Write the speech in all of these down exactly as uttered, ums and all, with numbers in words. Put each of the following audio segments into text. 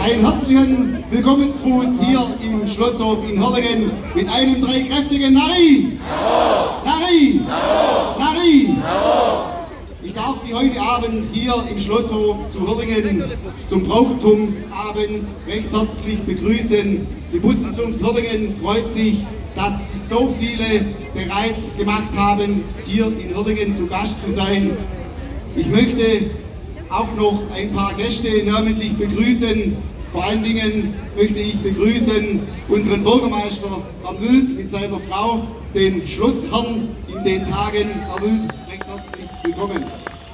Einen herzlichen Willkommensgruß hier im Schlosshof in Hörlingen mit einem dreikräftigen Nari! Nari! Nari! Ich darf Sie heute Abend hier im Schlosshof zu Hörlingen zum Brauchtumsabend recht herzlich begrüßen. Die Butzenzunft Hörlingen freut sich, dass sich so viele bereit gemacht haben, hier in Hörlingen zu Gast zu sein. Ich möchte auch noch ein paar Gäste namentlich begrüßen. Vor allen Dingen möchte ich begrüßen unseren Bürgermeister Herrn Wild mit seiner Frau, den Schlossherrn in den Tagen. Herr Wild, recht herzlich willkommen.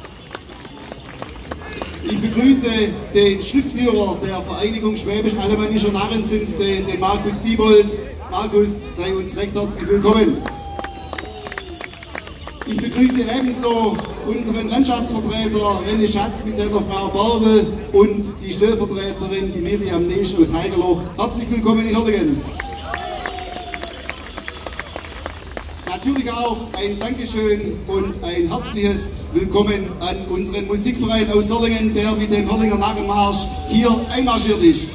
Ich begrüße den Schriftführer der Vereinigung Schwäbisch-Alemannischer Narrenzünfte, den Markus Diebold. Markus, sei uns recht herzlich willkommen. Ich begrüße ebenso unseren Landschaftsvertreter René Schatz mit seiner Frau Barbel und die Stellvertreterin, die Miriam Nesch aus Heigerloch. Herzlich willkommen in Hörlingen. Natürlich auch ein Dankeschön und ein herzliches Willkommen an unseren Musikverein aus Hörlingen, der mit dem Hörlinger Narrenmarsch hier einmarschiert ist.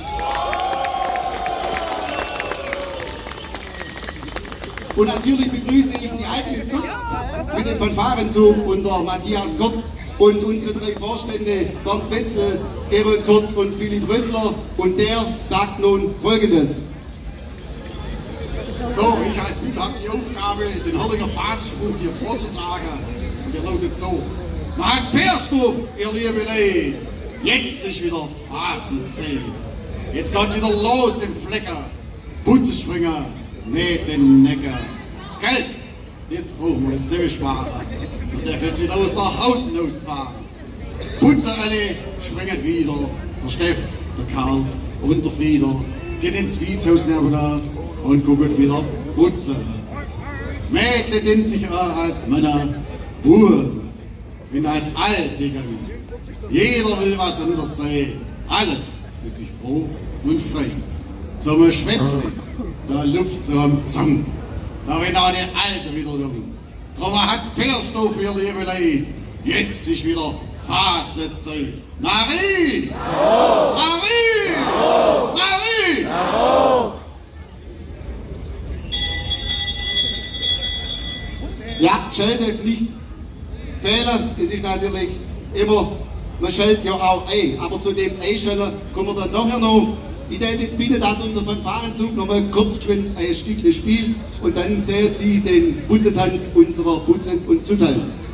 Und natürlich begrüße ich die eigene Zunft mit dem Fanfarenzug unter Matthias Kurz und unsere drei Vorstände Bernd Wetzel, Gerold Kurz und Philipp Rössler. Und der sagt nun Folgendes. So, ich als Bild habe die Aufgabe, den Hörlinger Phasenspruch hier vorzutragen. Und der lautet so. Man hat Fährstoff, ihr liebe Leute. Jetzt ist wieder Phasenzeit. Jetzt geht's wieder los im Flecker. Putzespringer. Nicht den Necker. Das Geld, das brauchen wir jetzt nicht sparen. Und der wird wieder aus der Haut rausfahren. Putzen alle, springen wieder. Der Steff, der Karl und der Frieder gehen ins Wietshaus nebenan und gucken wieder putzen. Mädle den sich auch als Männer, Buben, wenn als Alte gehen. Jeder will was anderes sein. Alles fühlt sich froh und frei. Zum Schwätzchen. Da luft so am Zang, da wenn auch der Alte wieder kommt. Drum hat Fährstoff, ihr liebe Leute. Jetzt ist wieder Fastenzeit. Nari! Nari! Nari! Ja, Schell darf nicht fehlen. Es ist natürlich immer, man schellt ja auch ein. Aber zu dem Einschellen kommen wir dann nachher noch. Ich würde jetzt bitten, dass unser Fanfarenzug noch mal kurz geschwind ein Stückchen spielt und dann sehen Sie den Putzetanz unserer Putzen und Zuteilen.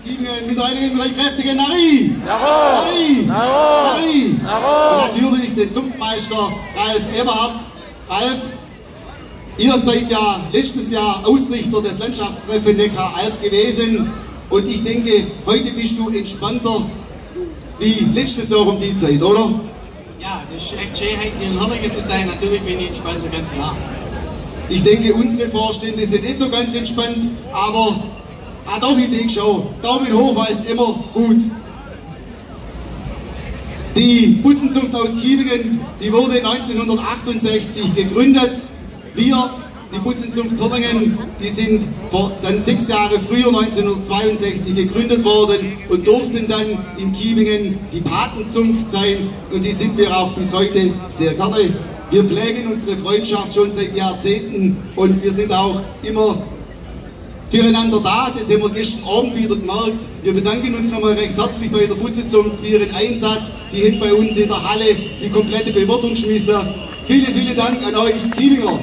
Kiebingen mit einem drei kräftigen Nari! Jawohl! Nari! Jawohl! Nari! Jawohl! Und natürlich den Zunftmeister Ralf Eberhardt. Ralf, ihr seid ja letztes Jahr Ausrichter des Landschaftstreffens Neckar-Alb gewesen und ich denke, heute bist du entspannter wie letztes Jahr um die Zeit, oder? Ja, das ist echt schön, heute hier in Hörlingen zu sein. Natürlich bin ich entspannt das ganze Jahr. Ich denke, unsere Vorstände sind nicht so ganz entspannt, aber ah doch, ich denke schon, Daumen hoch heißt immer gut. Die Butzenzunft aus Kiebingen, die wurde neunzehnhundertachtundsechzig gegründet. Wir, die Butzenzunft Hörlingen, die sind vor, dann sechs Jahre früher, neunzehnhundertzweiundsechzig, gegründet worden und durften dann in Kiebingen die Patenzunft sein und die sind wir auch bis heute sehr gerne. Wir pflegen unsere Freundschaft schon seit Jahrzehnten und wir sind auch immer füreinander da. Das haben wir gestern Abend wieder gemerkt. Wir bedanken uns nochmal recht herzlich bei der Butzenzunft für ihren Einsatz. Die haben bei uns in der Halle die komplette Bewirtung geschmissen. Vielen, vielen Dank an euch Kiebinger.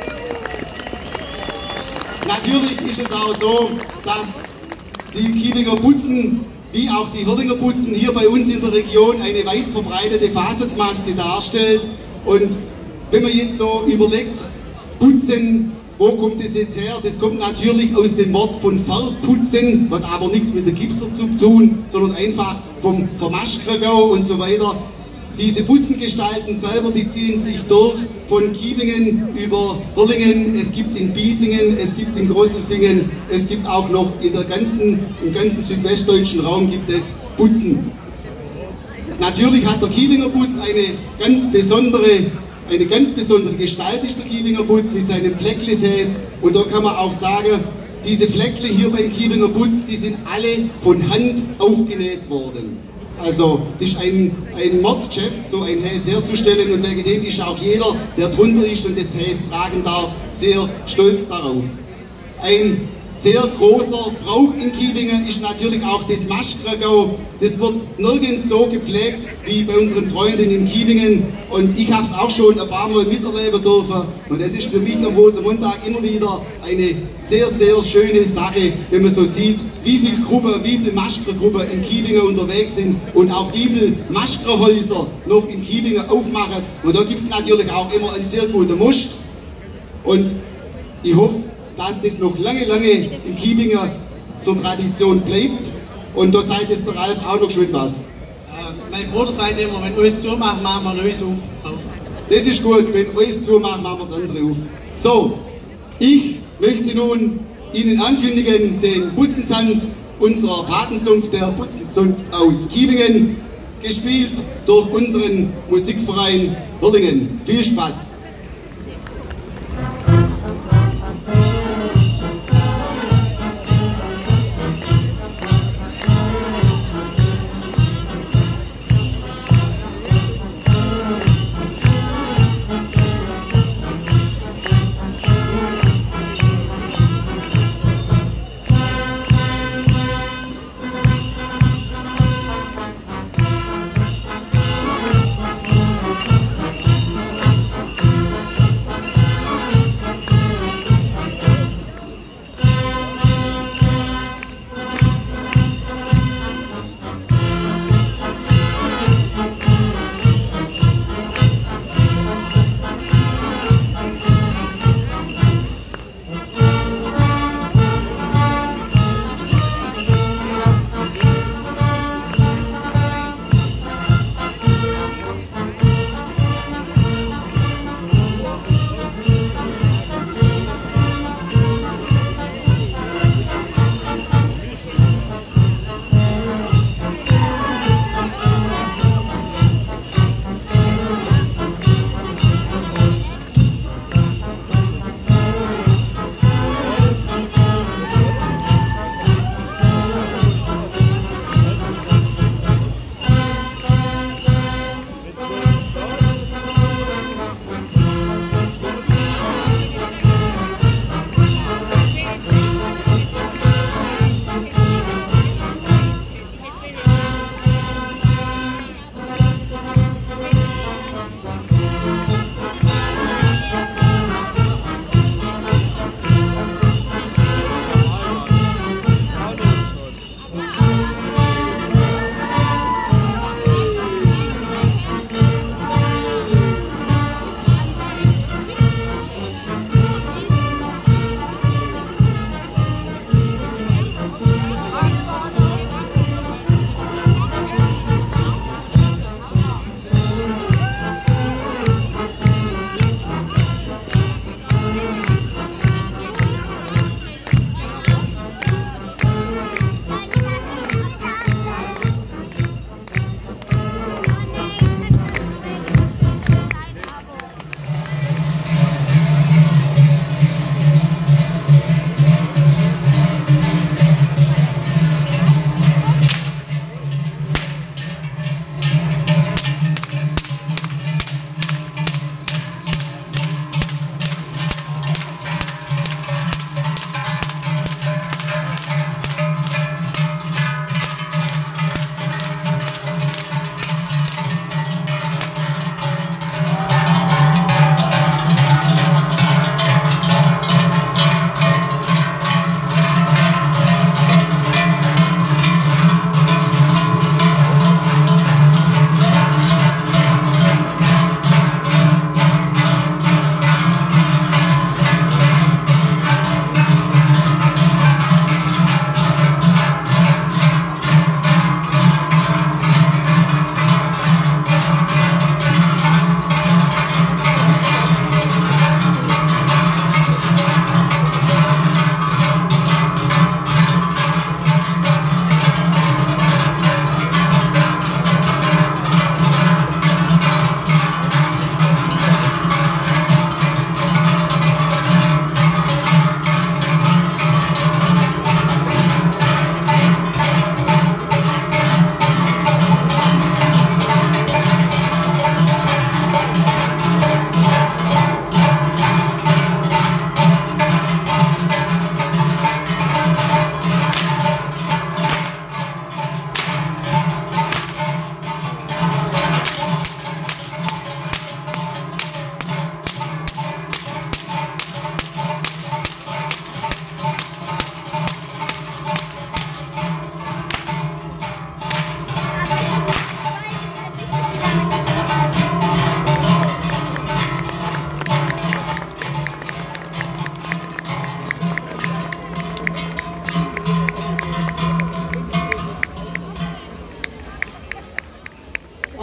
Natürlich ist es auch so, dass die Kiebinger Putzen wie auch die Hörlinger Putzen hier bei uns in der Region eine weit verbreitete Fasetsmaske darstellt. Und wenn man jetzt so überlegt, Putzen, wo kommt das jetzt her? Das kommt natürlich aus dem Wort von Verputzen, hat aber nichts mit der Gipser zu tun, sondern einfach vom Vermaschkragau und so weiter. Diese Putzengestalten selber, die ziehen sich durch von Kiebingen über Hörlingen, es gibt in Biesingen, es gibt in Grosselfingen, es gibt auch noch in der ganzen, im ganzen südwestdeutschen Raum gibt es Putzen. Natürlich hat der Kiebinger Putz eine ganz besondere, eine ganz besondere Gestalt, ist der Kiebinger Putz mit seinem Flecklisäß. Und da kann man auch sagen, diese Fleckle hier beim Kiebinger Putz, die sind alle von Hand aufgenäht worden. Also das ist ein, ein Mordsgeschäft, so ein Häs herzustellen und wegen dem ist auch jeder, der drunter ist und das Häs tragen darf, sehr stolz darauf. Ein sehr großer Brauch in Kiebingen ist natürlich auch das Maschkragau. Das wird nirgends so gepflegt wie bei unseren Freunden in Kiebingen. Und ich habe es auch schon ein paar Mal miterleben dürfen. Und das ist für mich am Rosenmontag immer wieder eine sehr, sehr schöne Sache, wenn man so sieht, wie viele Gruppen, wie viele Maschkragruppen in Kiebingen unterwegs sind und auch wie viele Maschkrahäuser noch in Kiebingen aufmachen. Und da gibt es natürlich auch immer einen sehr guten Most. Und ich hoffe, dass das noch lange, lange in Kiebingen zur Tradition bleibt. Und da sagt es der Ralf auch noch schön was. Äh, mein Bruder sagt immer, wenn alles zumacht, machen wir alles auf. Das ist gut, wenn alles zumacht, machen wir das andere auf. So, ich möchte nun Ihnen ankündigen, den Putzentanz unserer Patenzunft, der Putzenzunft aus Kiebingen, gespielt durch unseren Musikverein Hörlingen. Viel Spaß!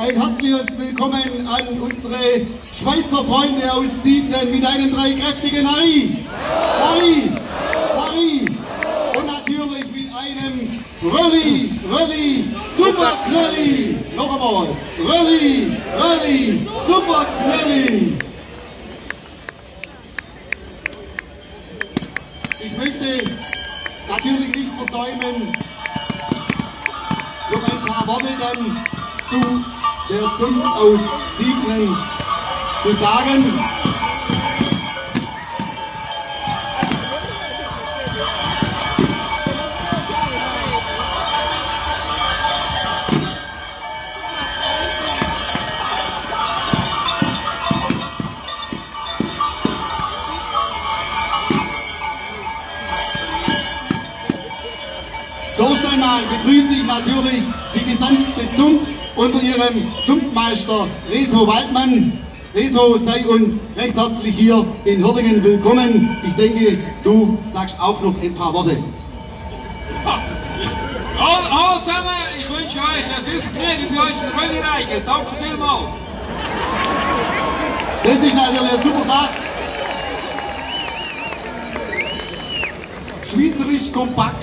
ein herzliches Willkommen an unsere Schweizer Freunde aus Siebnen mit einem drei kräftigen Harry. Harry, Harry und natürlich mit einem Rölli, Rölli, Super Knölli. Noch einmal, Rölli, Rölli, Super Knölli. Ich möchte natürlich nicht versäumen, noch ein paar Worte dann zu der Zunft aus Siebnen zu sagen. Zuerst einmal begrüße ich natürlich die gesamte Zunft unter ihrem Zunftmeister Reto Waldmann. Reto, sei uns recht herzlich hier in Hürlingen willkommen. Ich denke, du sagst auch noch ein paar Worte. Hallo, hallo zusammen, ich wünsche euch viel Vergnügen bei uns im Rallye-Reigen. Danke vielmals. Das ist natürlich eine super Sache. Schweizerisch kompakt.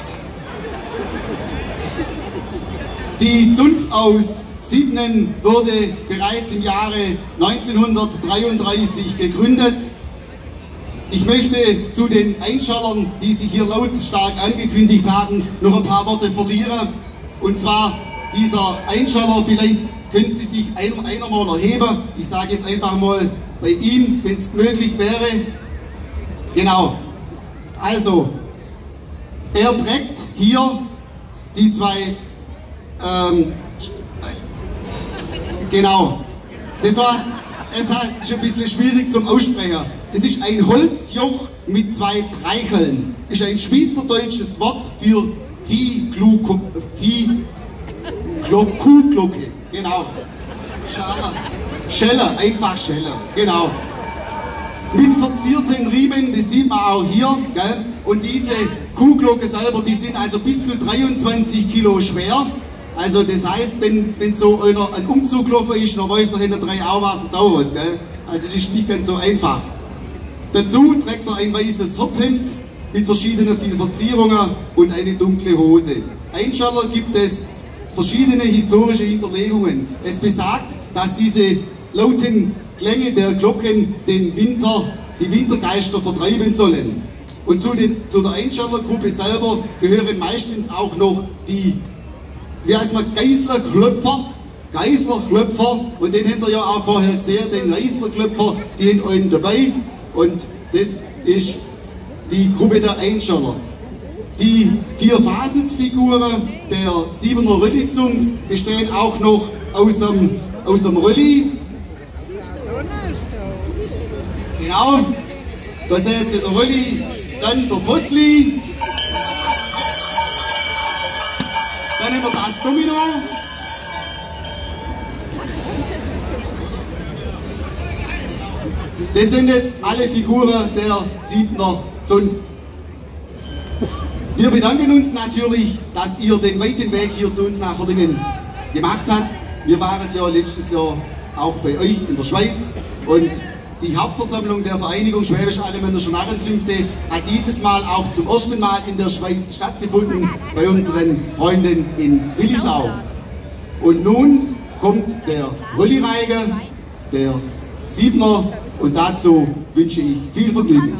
Die Zunft aus Siebnen wurde bereits im Jahre neunzehnhundertdreiunddreißig gegründet. Ich möchte zu den Einschallern, die sich hier lautstark angekündigt haben, noch ein paar Worte verlieren. Und zwar dieser Einschaller, vielleicht können Sie sich einer, einer mal erheben. Ich sage jetzt einfach mal bei ihm, wenn es möglich wäre. Genau. Also, er trägt hier die zwei Ähm, genau. Das heißt, es ist ein bisschen schwierig zum Aussprechen. Das ist ein Holzjoch mit zwei Treicheln. Das ist ein schweizerdeutsches Wort für Viehglocke. Kuhglocke. Genau. Scheller. Scheller, einfach Scheller. Genau. Mit verzierten Riemen, das sieht man auch hier. Gell? Und diese Kuhglocke selber, die sind also bis zu dreiundzwanzig Kilo schwer. Also das heißt, wenn, wenn so einer ein Umzug gelaufen ist, dann weiß er hinter drei auch, was er dauert. Gell? Also das ist nicht ganz so einfach. Dazu trägt er ein weißes Hirthemd mit verschiedenen vielen Verzierungen und eine dunkle Hose. Einschaller gibt es verschiedene historische Hinterlegungen. Es besagt, dass diese lauten Klänge der Glocken den Winter, die Wintergeister vertreiben sollen. Und zu, den, zu der Einschallergruppe selber gehören meistens auch noch die, wie heißt man, Geislerklöpfer, Geislerklöpfer, und den habt ihr ja auch vorher gesehen, den Geislerklöpfer, die haben einen dabei, und das ist die Gruppe der Einschaller. Die vier Fasensfiguren der Siebener Rölli-Zunft bestehen auch noch aus dem, aus dem Rölli. Genau, da seht ihr der Rölli, dann der Vossli. Dann haben wir das Domino. Das sind jetzt alle Figuren der Siebner Zunft. Wir bedanken uns natürlich, dass ihr den weiten Weg hier zu uns nach Hürlingen gemacht habt. Wir waren ja letztes Jahr auch bei euch in der Schweiz, und die Hauptversammlung der Vereinigung Schwäbisch-Alemännischer Narrenzünfte hat dieses Mal auch zum ersten Mal in der Schweiz stattgefunden, bei unseren Freunden in Willisau. Und nun kommt der Rölli-Reiger, der Siebner, und dazu wünsche ich viel Vergnügen.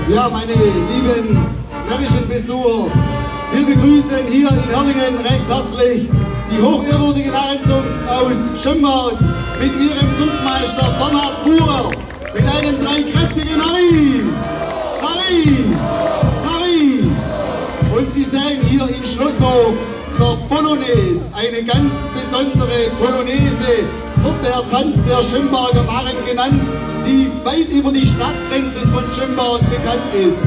Ja, meine lieben närrischen Besucher, wir begrüßen hier in Herrlingen recht herzlich die hochehrwürdige Narrenzunft aus Schönberg mit ihrem Zunftmeister Bernhard Buhrer mit einem dreikräftigen Narri! Narri! Narri! Und Sie sehen hier im Schlosshof der Polonaise, eine ganz besondere Polonaise, wird der Tanz der Schönberger Narren genannt, die weit über die Stadtgrenzen von Schönberg bekannt ist.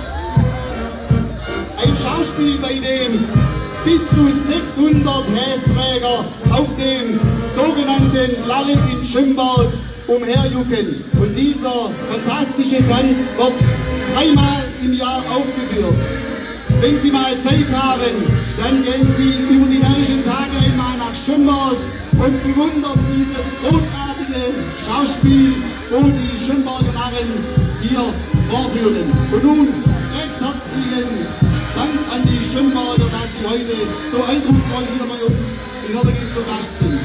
Ein Schauspiel, bei dem bis zu sechshundert Hästräger auf dem sogenannten Lalle in Schönberg umherjucken. Und dieser fantastische Tanz wird dreimal im Jahr aufgeführt. Wenn Sie mal Zeit haben, dann gehen Sie über die närrischen Tage einmal nach Schönberg und bewundern dieses großartige Schauspiel, wo die Schönberger Narren hier vorführen. Und nun recht herzlichen Dank an die Schönberger, dass Sie heute so eindrucksvoll hier bei uns in Herrlingen zu Gast sind.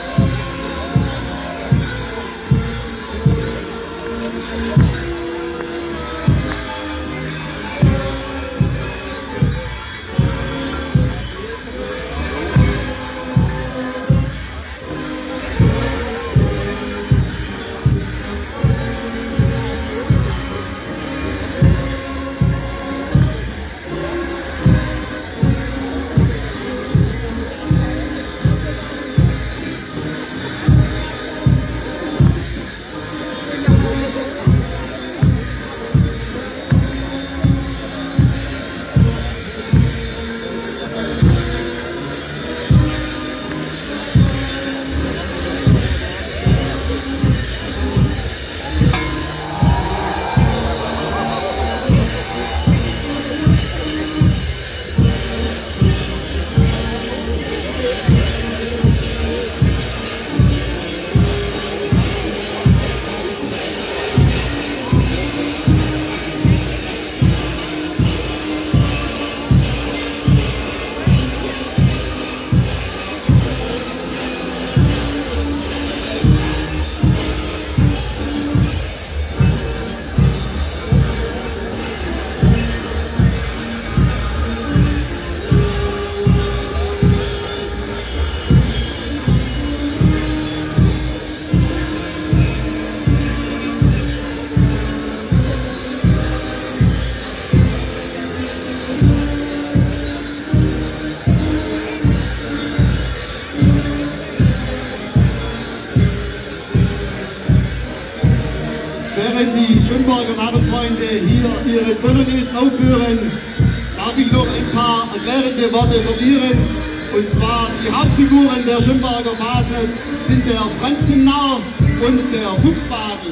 Während die Schönberger Narrenfreunde hier ihre Polonaise aufführen, darf ich noch ein paar erklärende Worte verlieren. Und zwar die Hauptfiguren der Schönberger Phase sind der Franzennarr und der Fuchsbadel.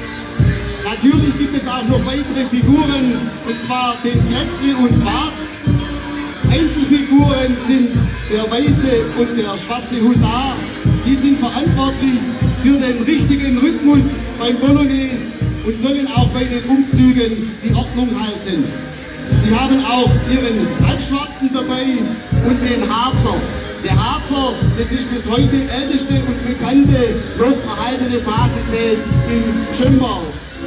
Natürlich gibt es auch noch weitere Figuren, und zwar den Plätzli und Warz. Einzelfiguren sind der weiße und der schwarze Husar. Die sind verantwortlich für den richtigen Rhythmus beim Polonaise und sollen auch bei den Umzügen die Ordnung halten. Sie haben auch ihren Halbschwarzen dabei und den Harzer. Der Harzer, das ist das heute älteste und bekannte noch erhaltene Phasenfest in Schönberg.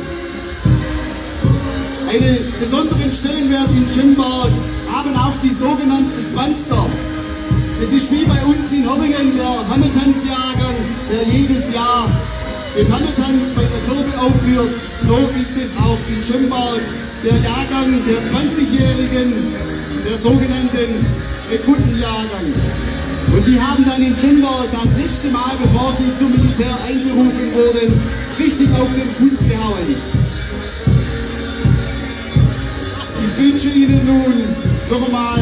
Einen besonderen Stellenwert in Schönberg haben auch die sogenannten Zwanziger. Es ist wie bei uns in Herrlingen der Hammeltanzjahrgang, der jedes Jahr den Hammeltanz bei der Kirche aufführt. So ist es auch in Schönberg der Jahrgang der zwanzigjährigen, der sogenannten Rekrutenjahrgang. Und die haben dann in Schönberg das letzte Mal, bevor sie zum Militär einberufen wurden, richtig auf den Fuß gehauen. Ich wünsche Ihnen nun noch einmal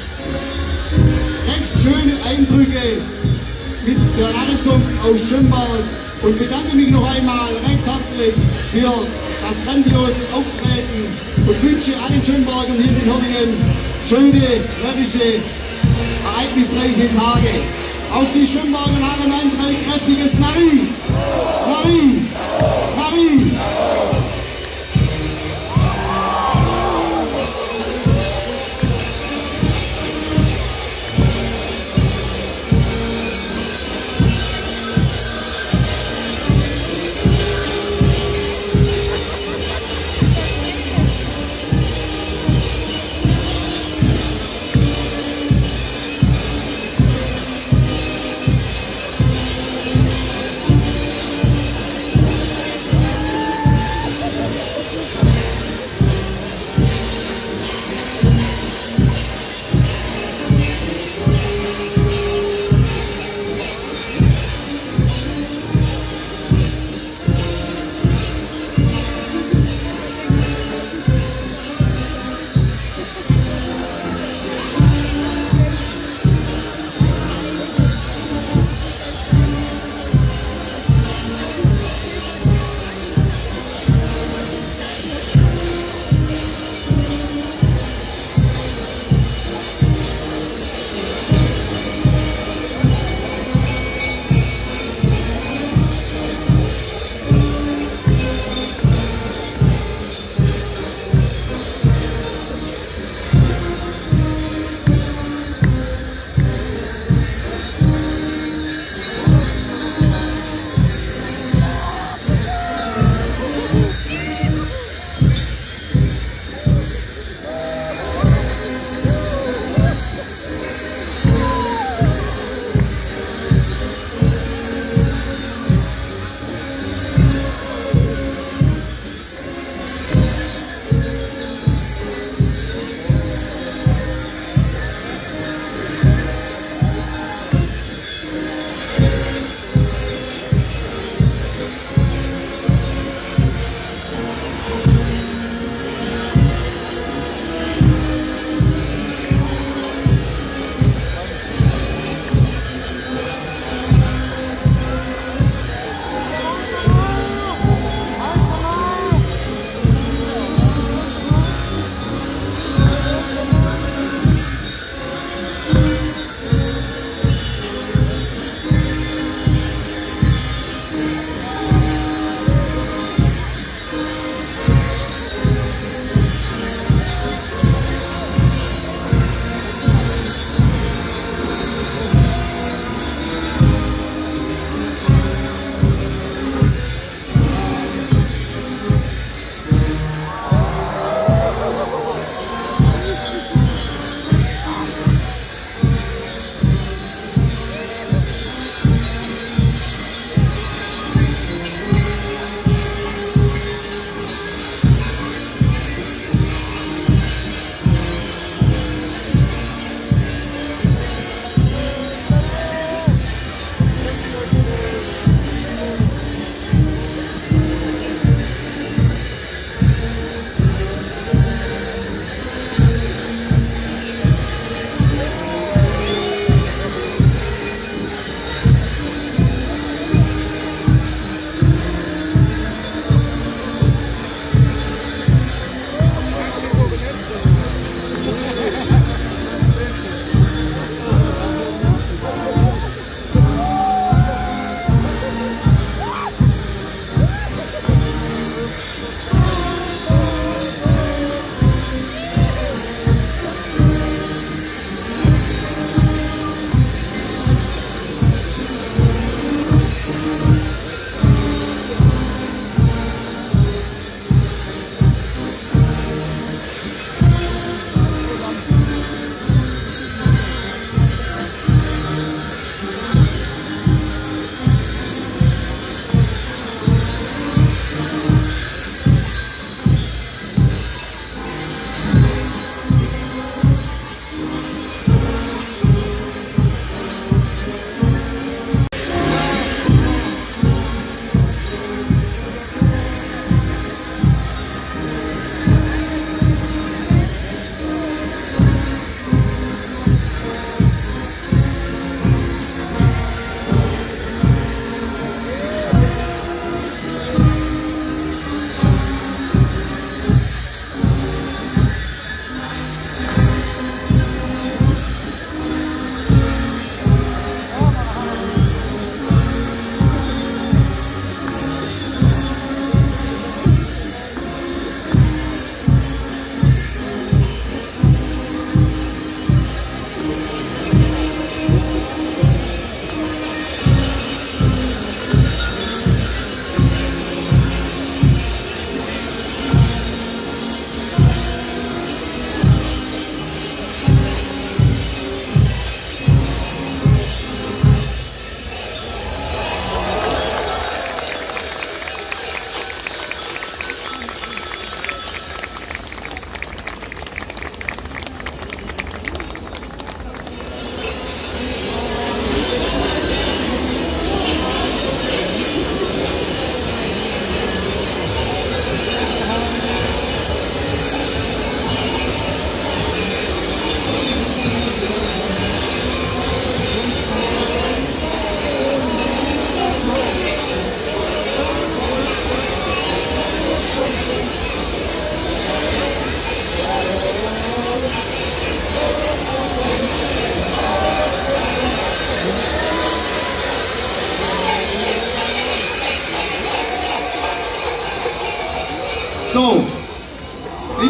recht schöne Eindrücke mit der Narrenzunft aus Schönberg und bedanke mich noch einmal recht herzlich für das grandiose Auftreten und wünsche allen Schönbergern hier in Herrlingen schöne, närrische, ereignisreiche Tage. Auf die Schönberger Narren ein dreikräftiges Narri! Narri! Narri!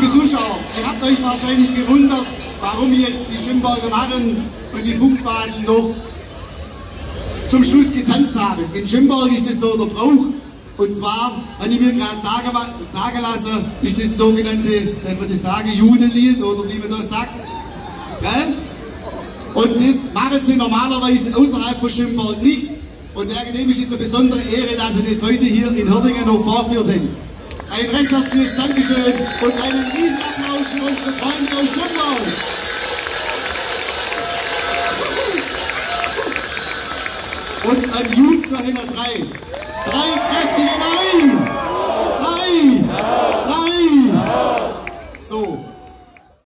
Liebe Zuschauer, ihr habt euch wahrscheinlich gewundert, warum jetzt die Schimberger Narren und die Fuchsbaden noch zum Schluss getanzt haben. In Schimberg ist das so der Brauch. Und zwar, habe ich mir gerade sagen, sagen lassen, ist das sogenannte, wenn man das sagen, Judenlied oder wie man das sagt. Gell? Und das machen sie normalerweise außerhalb von Schimberg nicht. Und dem ist es eine besondere Ehre, dass sie das heute hier in Hörningen noch vorgeführt haben. Ein recht herzliches Dankeschön und einen Riesenapplaus für unsere Freunde aus Schimberg. Und ein Jut für hinter drei. Drei kräftige Nein!